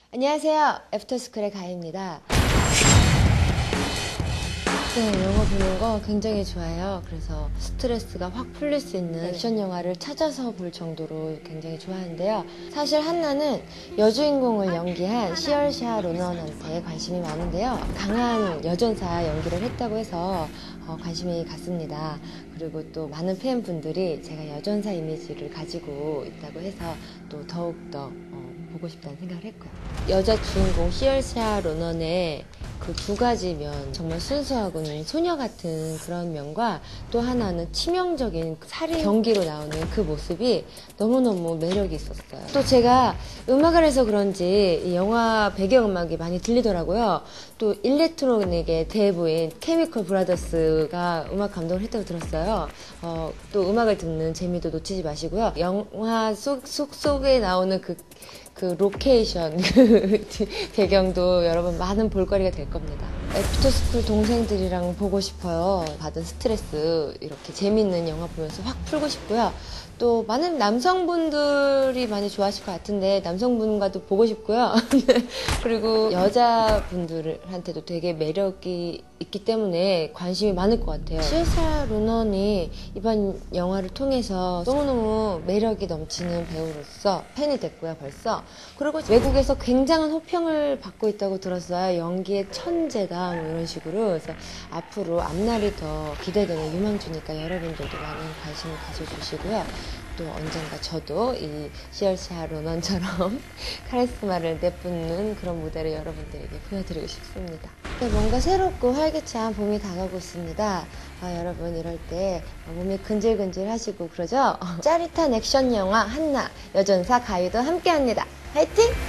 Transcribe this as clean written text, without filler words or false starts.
안녕하세요. 애프터스쿨의 가희입니다. 네, 영화 보는 거 굉장히 좋아해요. 그래서 스트레스가 확 풀릴 수 있는 액션 영화를 찾아서 볼 정도로 굉장히 좋아하는데요. 사실 한나는 여주인공을 연기한 시얼샤 로넌한테 관심이 많은데요. 강한 여전사 연기를 했다고 해서 관심이 갔습니다. 그리고 또 많은 팬분들이 제가 여전사 이미지를 가지고 있다고 해서 또 더욱더 보고 싶다는 생각을 했고요. 여자 주인공 시얼샤 로넌의 그 두 가지 면, 정말 순수하고는 소녀 같은 그런 면과 또 하나는 치명적인 살인 경기로 나오는 그 모습이 너무너무 매력이 있었어요. 또 제가 음악을 해서 그런지 이 영화 배경음악이 많이 들리더라고요. 또 일렉트로닉의 대부인 케미컬 브라더스가 음악 감독을 했다고 들었어요. 또 음악을 듣는 재미도 놓치지 마시고요. 영화 속에 나오는 그 로케이션, 배경도 여러분 많은 볼거리가 될 겁니다. 애프터스쿨 동생들이랑 보고 싶어요. 받은 스트레스 이렇게 재밌는 영화 보면서 확 풀고 싶고요. 또 많은 남성분들이 많이 좋아하실 것 같은데 남성분과도 보고 싶고요. 그리고 여자분들한테도 되게 매력이 있기 때문에 관심이 많을 것 같아요. 시얼샤 로넌이 이번 영화를 통해서 너무너무 매력이 넘치는 배우로서 팬이 됐고요, 벌써. 그리고 외국에서 굉장한 호평을 받고 있다고 들었어요. 연기의 천재다, 뭐 이런 식으로. 그래서 앞으로 앞날이 더 기대되는 유망주니까 여러분들도 많은 관심 가져주시고요. 또 언젠가 저도 이 시얼샤 로넌처럼 카리스마를 내뿜는 그런 무대를 여러분들에게 보여드리고 싶습니다. 네, 뭔가 새롭고 활기찬 봄이 다가오고 있습니다. 여러분 이럴 때 몸이 근질근질 하시고 그러죠? 짜릿한 액션 영화 한나, 여전사 가희도 함께합니다. 화이팅!